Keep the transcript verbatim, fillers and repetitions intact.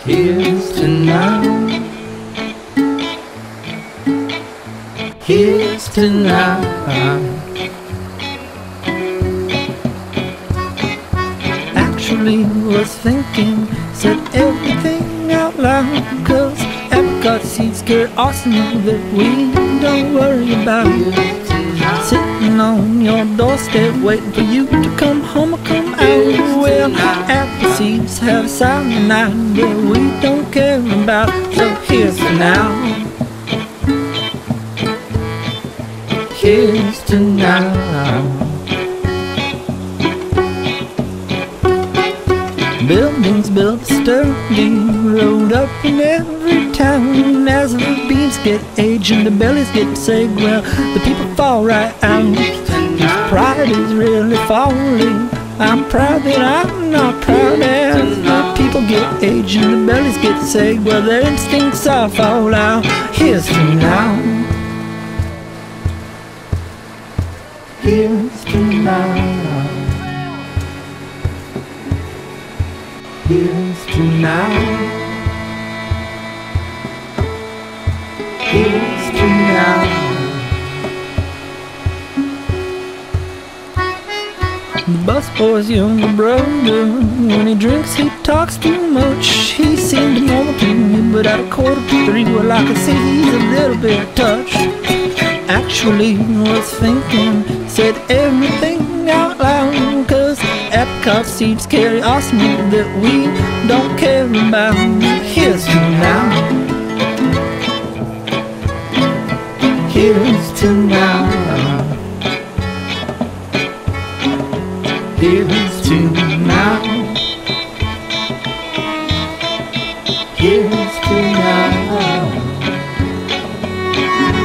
Here's to now. Here's to now. Actually was thinking, said everything out loud, cause apricot seeds carry arsenic that we don't worry about. Sitting on your doorstep waiting for you to come home or come out. Well, apple seeds have cyanide that we don't care about. So here's to now. Here's to now. Buildings built sturdy, rolled up in every town. As the beams get aged and the bellies get sick, well, the people fall right out. Pride is really falling. I'm proud that I'm not proud. As the people get aged and the bellies get sick, well, their instincts all fall out. Here's to now. Here's to now. Here's to now. Here's to now. The busboy's younger brother, when he drinks he talks too much. He seemed normal to me, but at a quarter to three, well, I can see he's a little bit touched. Actually was thinking, said everything out loud, cause apricot seeds carry arsenic that we don't care about. Here's to now. Here's to now. Here's to now. Here's to now.